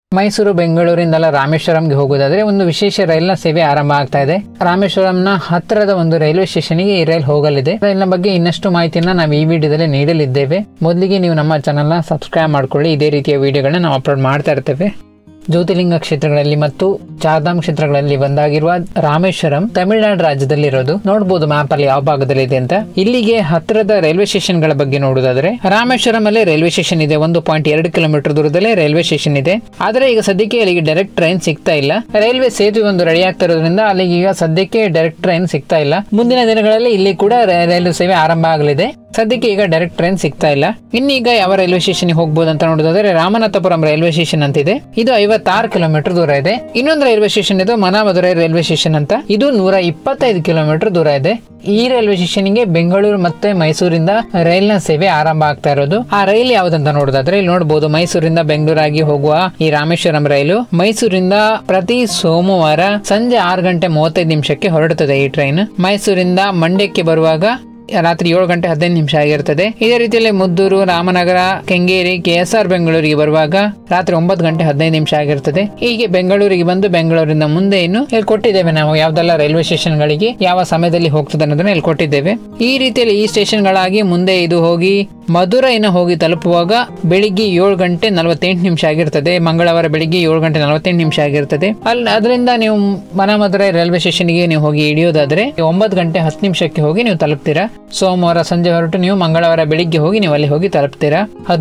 ಮೈಸೂರು ಬೆಂಗಳೂರಿಂದಲ್ಲ ರಾಮೇಶ್ವರಂಗೆ ಹೋಗೋದಾದ್ರೆ ಒಂದು ವಿಶೇಷ ರೈಲ್ನ ಸೇವೆ ಆರಂಭ ಆಗ್ತಾ ಇದೆ. ರಾಮೇಶ್ವರಂನ ಹತ್ತಿರದ ಒಂದು ರೈಲ್ವೆ ಸ್ಟೇಷನ್ಗೆ ಈ ರೈಲ್ ಹೋಗಲಿದೆ. ರೈಲ್ನ ಬಗ್ಗೆ ಇನ್ನಷ್ಟು ಮಾಹಿತಿಯನ್ನ ನಾವು ಈ ವಿಡಿಯೋದಲ್ಲಿ ನೀಡಲಿದ್ದೇವೆ. ಮೊದಲಿಗೆ ನೀವು ನಮ್ಮ ಚಾನೆಲ್ನ ಸಬ್ಸ್ಕ್ರೈಬ್ ಮಾಡ್ಕೊಳ್ಳಿ. ಇದೇ ರೀತಿಯ ವಿಡಿಯೋಗಳನ್ನ ನಾವು ಅಪ್ಲೋಡ್ ಮಾಡ್ತಾ ಇರ್ತೇವೆ. ಜ್ಯೋತಿರ್ಲಿಂಗ ಕ್ಷೇತ್ರಗಳಲ್ಲಿ ಮತ್ತು ಚಾರ್ಧಾಮ್ ಕ್ಷೇತ್ರಗಳಲ್ಲಿ ಒಂದಾಗಿರುವ ರಾಮೇಶ್ವರಂ ತಮಿಳುನಾಡು ರಾಜ್ಯದಲ್ಲಿರೋದು. ನೋಡಬಹುದು ಮ್ಯಾಪ್ ಅಲ್ಲಿ ಯಾವ ಭಾಗದಲ್ಲಿ ಇದೆ ಅಂತ. ಇಲ್ಲಿಗೆ ಹತ್ತಿರದ ರೈಲ್ವೆ ಸ್ಟೇಷನ್ ಗಳ ಬಗ್ಗೆ ನೋಡುವುದಾದ್ರೆ ರಾಮೇಶ್ವರಂ ಅಲ್ಲಿ ರೈಲ್ವೆ ಸ್ಟೇಷನ್ ಇದೆ. 1.2 ಕಿಲೋಮೀಟರ್ ದೂರದಲ್ಲೇ ರೈಲ್ವೆ ಸ್ಟೇಷನ್ ಇದೆ. ಆದ್ರೆ ಈಗ ಸದ್ಯಕ್ಕೆ ಅಲ್ಲಿಗೆ ಡೈರೆಕ್ಟ್ ಟ್ರೈನ್ ಸಿಗ್ತಾ ಇಲ್ಲ. ರೈಲ್ವೆ ಸೇತುವೆ ಒಂದು ರೆಡಿ ಆಗ್ತಾ ಇರೋದ್ರಿಂದ ಅಲ್ಲಿಗೆ ಈಗ ಸದ್ಯಕ್ಕೆ ಡೈರೆಕ್ಟ್ ಟ್ರೈನ್ ಸಿಗ್ತಾ ಇಲ್ಲ. ಮುಂದಿನ ದಿನಗಳಲ್ಲಿ ಇಲ್ಲಿ ಕೂಡ ರೈಲ್ವೆ ಸೇವೆ ಆರಂಭ ಆಗಲಿದೆ. ಸದ್ಯಕ್ಕೆ ಈಗ ಡೈರೆಕ್ಟ್ ಟ್ರೈನ್ ಸಿಗ್ತಾ ಇಲ್ಲ. ಇನ್ನೀಗ ಯಾವ ರೈಲ್ವೆ ಸ್ಟೇಷನ್ ಹೋಗಬಹುದು ಅಂತ ನೋಡೋದಾದ್ರೆ ರಾಮನಾಥಪುರಂ ರೈಲ್ವೆ ಸ್ಟೇಷನ್ ಅಂತಿದೆ. ಇದು 56 ಕಿಲೋಮೀಟರ್ ದೂರ ಇದೆ. ಇನ್ನೊಂದು ರೈಲ್ವೆ ಸ್ಟೇಷನ್ ಇದೆ ಮನಾಮಧುರೈ ರೈಲ್ವೆ ಸ್ಟೇಷನ್ ಅಂತ. ಇದು 125 ಕಿಲೋಮೀಟರ್ ದೂರ ಇದೆ. ಈ ರೈಲ್ವೆ ಸ್ಟೇಷನ್ಗೆ ಬೆಂಗಳೂರು ಮತ್ತೆ ಮೈಸೂರಿಂದ ರೈಲ್ನ ಸೇವೆ ಆರಂಭ ಆಗ್ತಾ ಇರೋದು. ಆ ರೈಲ್ ಯಾವ್ದಂತ ನೋಡೋದಾದ್ರೆ ಇಲ್ಲಿ ನೋಡಬಹುದು ಮೈಸೂರಿಂದ ಬೆಂಗಳೂರಾಗಿ ಹೋಗುವ ಈ ರಾಮೇಶ್ವರಂ ರೈಲು ಮೈಸೂರಿಂದ ಪ್ರತಿ ಸೋಮವಾರ ಸಂಜೆ 6:35 ಹೊರಡುತ್ತದೆ. ಈ ಟ್ರೈನ್ ಮೈಸೂರಿಂದ ಮಂಡ್ಯಕ್ಕೆ ಬರುವಾಗ ರಾತ್ರಿ 7:15 ಆಗಿರ್ತದೆ. ಇದೇ ರೀತಿಯಲ್ಲಿ ಮುದ್ದೂರು, ರಾಮನಗರ, ಕೆಂಗೇರಿ, KSR ಬೆಂಗಳೂರಿಗೆ ಬರುವಾಗ ರಾತ್ರಿ 9:15 ಆಗಿರ್ತದೆ. ಹೀಗೆ ಬೆಂಗಳೂರಿಗೆ ಬಂದು ಬೆಂಗಳೂರಿಂದ ಮುಂದೆ ಇನ್ನು ಇಲ್ಲಿ ಕೊಟ್ಟಿದ್ದೇವೆ ನಾವು ಯಾವ್ದೆಲ್ಲ ರೈಲ್ವೆ ಸ್ಟೇಷನ್ ಗಳಿಗೆ ಯಾವ ಸಮಯದಲ್ಲಿ ಹೋಗ್ತದೆ ಅನ್ನೋದನ್ನ ಇಲ್ಲಿ ಕೊಟ್ಟಿದ್ದೇವೆ. ಈ ರೀತಿಯಲ್ಲಿ ಈ ಸ್ಟೇಷನ್ ಗಳಾಗಿ ಮುಂದೆ ಇದು ಹೋಗಿ ಮಧುರೈನ ಹೋಗಿ ತಲುಪುವಾಗ ಬೆಳಿಗ್ಗೆ 7:48 ಆಗಿರ್ತದೆ. ಮಂಗಳವಾರ ಬೆಳಿಗ್ಗೆ 7:48 ಆಗಿರ್ತದೆ. ಅದರಿಂದ ನೀವು ಮನಾಮಧುರೈ ರೈಲ್ವೆ ಸ್ಟೇಷನ್ಗೆ ನೀವು ಹೋಗಿ ಇಳಿಯೋದಾದ್ರೆ 9:10 ಹೋಗಿ ನೀವು ತಲುಪ್ತೀರಾ. ಸೋಮವಾರ ಸಂಜೆ ಹೊರಟು ನೀವು ಮಂಗಳವಾರ ಬೆಳಿಗ್ಗೆ ಹೋಗಿ ನೀವು ಅಲ್ಲಿ ಹೋಗಿ ತಲುಪ್ತೀರಾ.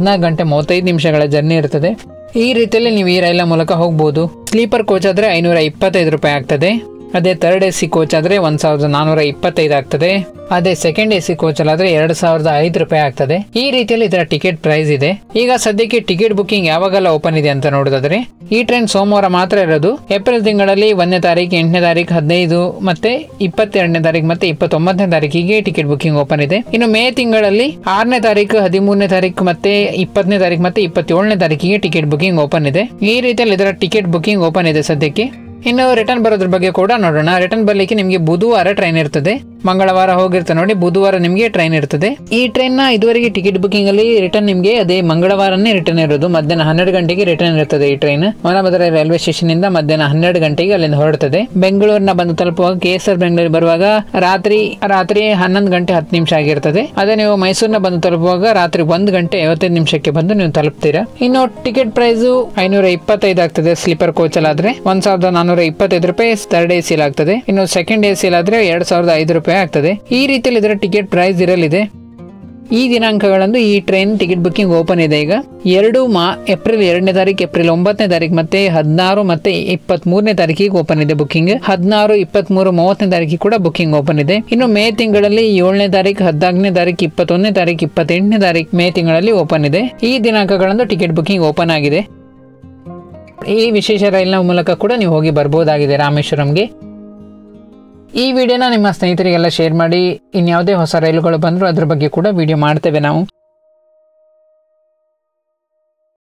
14:35 ಜರ್ನಿ ಇರ್ತದೆ. ಈ ರೀತಿಯಲ್ಲಿ ನೀವು ಈ ರೈಲ ಮೂಲಕ ಹೋಗಬಹುದು. ಸ್ಲೀಪರ್ ಕೋಚ್ ಆದ್ರೆ 525 ರೂಪಾಯಿ ಆಗ್ತದೆ. ಅದೇ ಥರ್ಡ್ AC ಕೋಚ್ ಆದ್ರೆ 1425 ಆಗ್ತದೆ. ಅದೇ ಸೆಕೆಂಡ್ AC ಕೋಚ್ ಅಲ್ಲಾದ್ರೆ 2005 ರೂಪಾಯಿ ಆಗ್ತದೆ. ಈ ರೀತಿಯಲ್ಲಿ ಇದರ ಟಿಕೆಟ್ ಪ್ರೈಸ್ ಇದೆ. ಈಗ ಸದ್ಯಕ್ಕೆ ಟಿಕೆಟ್ ಬುಕಿಂಗ್ ಯಾವಾಗೆಲ್ಲ ಓಪನ್ ಇದೆ ಅಂತ ನೋಡೋದಾದ್ರೆ ಈ ಟ್ರೈನ್ ಸೋಮವಾರ ಮಾತ್ರ ಇರೋದು. ಏಪ್ರಿಲ್ ತಿಂಗಳಲ್ಲಿ 1ನೇ ತಾರೀಕು, 8ನೇ ತಾರೀಕು, 15 ಮತ್ತೆ 22ನೇ ತಾರೀಕು ಮತ್ತೆ 29ನೇ ತಾರೀಕಿಗೆ ಟಿಕೆಟ್ ಬುಕಿಂಗ್ ಓಪನ್ ಇದೆ. ಇನ್ನು ಮೇ ತಿಂಗಳಲ್ಲಿ 6ನೇ ತಾರೀಕು, 13ನೇ ತಾರೀಕು ಮತ್ತೆ 20ನೇ ತಾರೀಕು ಮತ್ತೆ 27ನೇ ತಾರೀಕಿಗೆ ಟಿಕೆಟ್ ಬುಕಿಂಗ್ ಓಪನ್ ಇದೆ. ಈ ರೀತಿಯಲ್ಲಿ ಇದರ ಟಿಕೆಟ್ ಬುಕಿಂಗ್ ಓಪನ್ ಇದೆ ಸದ್ಯಕ್ಕೆ. ಇನ್ನು ರಿಟರ್ನ್ ಬರೋದ್ರ ಬಗ್ಗೆ ಕೂಡ ನೋಡೋಣ. ರಿಟರ್ನ್ ಬರ್ಲಿಕ್ಕೆ ನಿಮಗೆ ಬುಧವಾರ ಟ್ರೈನ್ ಇರ್ತದೆ. ಮಂಗಳವಾರ ಹೋಗಿರ್ತದೆ ನೋಡಿ, ಬುಧವಾರ ನಿಮಗೆ ಟ್ರೈನ್ ಇರ್ತದೆ. ಈ ಟ್ರೈನ್ ನ ಇದುವರೆಗೆ ಟಿಕೆಟ್ ಬುಕಿಂಗ್ ಅಲ್ಲಿ ರಿಟರ್ನ್ ನಿಮಗೆ ಅದೇ ಮಂಗಳವಾರನೇ ರಿಟರ್ನ್ ಇರೋದು. ಮಧ್ಯಾಹ್ನ 12 ಗಂಟೆಗೆ ರಿಟರ್ನ್ ಇರ್ತದೆ ಈ ಟ್ರೈನ್. ಮನಾಮಧುರೈ ರೈಲ್ವೆ ಸ್ಟೇಷನ್ ಇಂದ ಮಧ್ಯಾಹ್ನ 12 ಗಂಟೆಗೆ ಅಲ್ಲಿಂದ ಹೊರಡ್ತದೆ. ಬೆಂಗಳೂರಿನ ಬಂದು ತಲುಪುವಾಗ KSR ಬೆಂಗಳೂರು ಬರುವಾಗ ರಾತ್ರಿ 11:10 ಆಗಿರ್ತದೆ. ಅದೇ ನೀವು ಮೈಸೂರಿನ ಬಂದು ತಲುಪುವಾಗ ರಾತ್ರಿ 1:55 ಬಂದು ನೀವು ತಲುಪ್ತೀರಾ. ಇನ್ನು ಟಿಕೆಟ್ ಪ್ರೈಸ್ 525 ಆಗ್ತದೆ. ಸ್ಲೀಪರ್ ಕೋಚ್ ಅಲ್ಲಾದ್ರೆ 1425 ರೂಪಾಯಿ ಥರ್ಡ್ AC ಆಗ್ತದೆ. ಇನ್ನು ಸೆಕೆಂಡ್ AC ಆದ್ರೆ 2005 ರೂಪಾಯಿ ಆಗ್ತದೆ. ಈ ರೀತಿಯಲ್ಲಿ ಇದರ ಟಿಕೆಟ್ ಪ್ರೈಸ್ ಇರಲಿದೆ. ಈ ದಿನಾಂಕಗಳಂದು ಈ ಟ್ರೈನ್ ಟಿಕೆಟ್ ಬುಕಿಂಗ್ ಓಪನ್ ಇದೆ. ಈಗ ಏಪ್ರಿಲ್ 2ನೇ ತಾರೀಕು, ಏಪ್ರಿಲ್ 9ನೇ ತಾರೀಕು ಮತ್ತೆ 16 ಮತ್ತೆ 23ನೇ ತಾರೀಕಿಗೆ ಓಪನ್ ಇದೆ ಬುಕಿಂಗ್. 16, 23, 30ನೇ ತಾರೀಕಿಗೆ ಕೂಡ ಬುಕಿಂಗ್ ಓಪನ್ ಇದೆ. ಇನ್ನು ಮೇ ತಿಂಗಳಲ್ಲಿ 7ನೇ ತಾರೀಕು, 14ನೇ ತಾರೀಕು, 21ನೇ ತಾರೀಕು, 28ನೇ ತಾರೀಕು ಮೇ ತಿಂಗಳಲ್ಲಿ ಓಪನ್ ಇದೆ. ಈ ದಿನಾಂಕಗಳಂದು ಟಿಕೆಟ್ ಬುಕಿಂಗ್ ಓಪನ್ ಆಗಿದೆ. ಈ ವಿಶೇಷ ರೈಲ್ನ ಮೂಲಕ ಕೂಡ ನೀವು ಹೋಗಿ ಬರ್ಬೋದಾಗಿದೆ ರಾಮೇಶ್ವರಂಗೆ. ಈ ವಿಡಿಯೋನ ನಿಮ್ಮ ಸ್ನೇಹಿತರಿಗೆಲ್ಲ ಶೇರ್ ಮಾಡಿ. ಇನ್ಯಾವುದೇ ಹೊಸ ರೈಲುಗಳು ಬಂದರೂ ಅದ್ರ ಬಗ್ಗೆ ಕೂಡ ವಿಡಿಯೋ ಮಾಡ್ತೇವೆ ನಾವು.